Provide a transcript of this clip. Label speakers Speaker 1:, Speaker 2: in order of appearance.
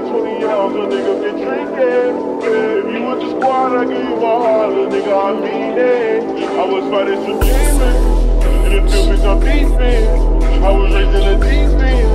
Speaker 1: 20 ounce, a nigga been drinking. Yeah, you with the squad, I give you my heart, little nigga, I mean it. I was fighting some demons, in the field picked up defense. I was raised in the defense.